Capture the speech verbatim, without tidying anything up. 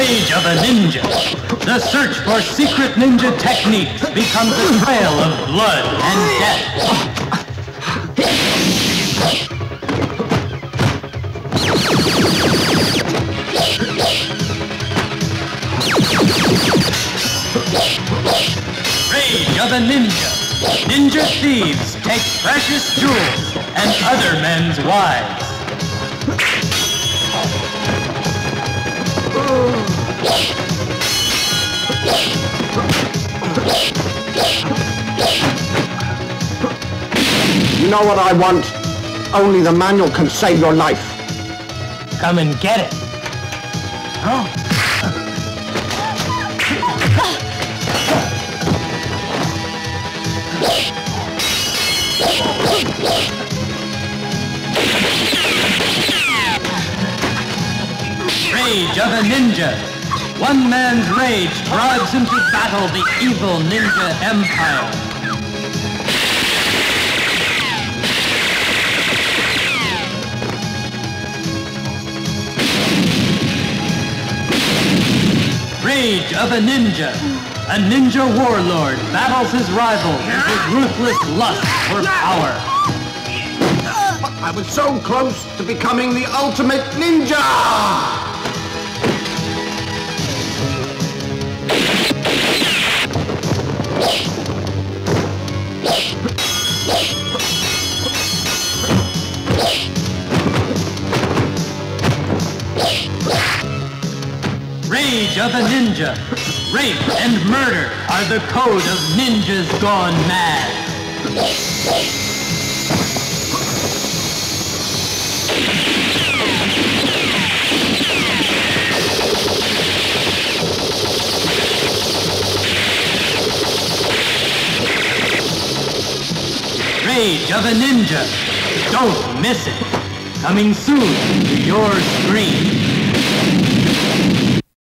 Rage of a ninja. The search for secret ninja techniques becomes a trail of blood and death. Rage of a ninja. Ninja thieves take precious jewels and other men's wives. You know what I want? Only the manual can save your life. Come and get it. Huh? Rage of a ninja. One man's rage drives him to battle the evil ninja empire. Rage of a ninja. A ninja warlord battles his rivals with ruthless lust for power. I was so close to becoming the ultimate ninja! Rage of a ninja. Rape and murder are the code of ninjas gone mad. Rage of a ninja. Don't miss it. Coming soon to your screen.